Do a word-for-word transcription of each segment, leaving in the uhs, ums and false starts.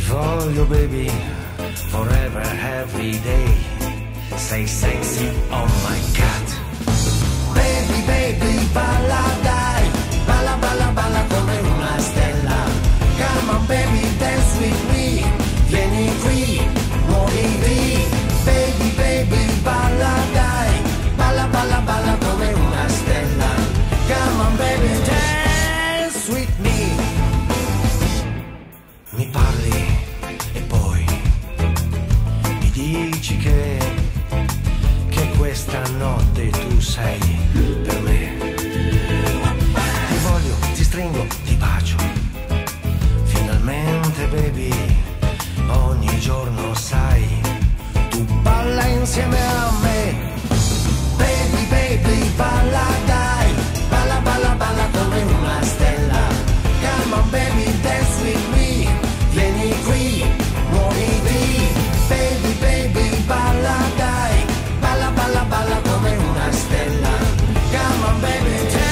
voglio baby, forever, every day. Sei sexy, oh my god. Baby, baby, balla dai, balla, balla, balla come una stella. Come on baby, dance with me, vieni qui, muoviti. Baby, baby, balla dai, balla, balla, balla come una stella. Come on baby, dance with me. Mi parli e poi mi dici che, che questa notte tu sei per me. Ti voglio, ti stringo, ti bacio. Finalmente baby, ogni giorno sai, tu balla insieme a me. Baby, baby, balla dai, balla, balla, balla come una stella. Come on baby, dance with me, vieni qui, muoviti. Baby, baby, balla dai, balla, balla, balla come una stella. Come on baby, dance.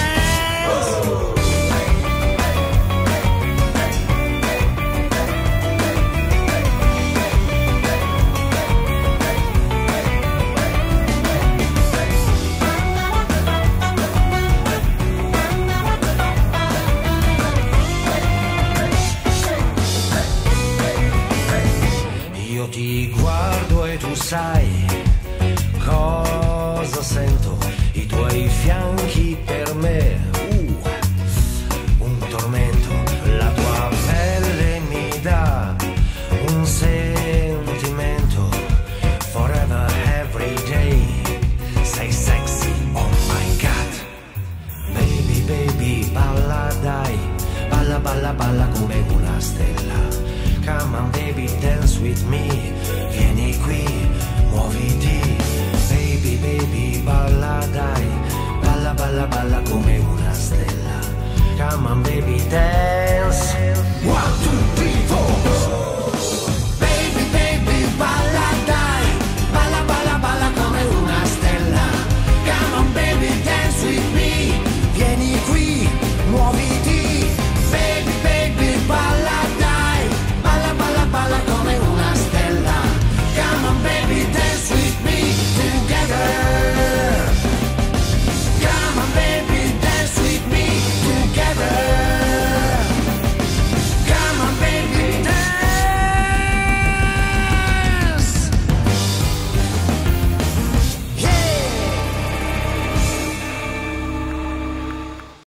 Io ti guardo e tu sai cosa sento, i tuoi fianchi per me, uh, un tormento, la tua pelle mi dà un sentimento, forever, every day, sei sexy, oh my god. Baby, baby, balla dai, balla, balla, balla come una stella. Come on baby, dance with me, vieni qui, muoviti. Baby, baby, balla dai, balla, balla, balla come una stella. Come on baby, dance.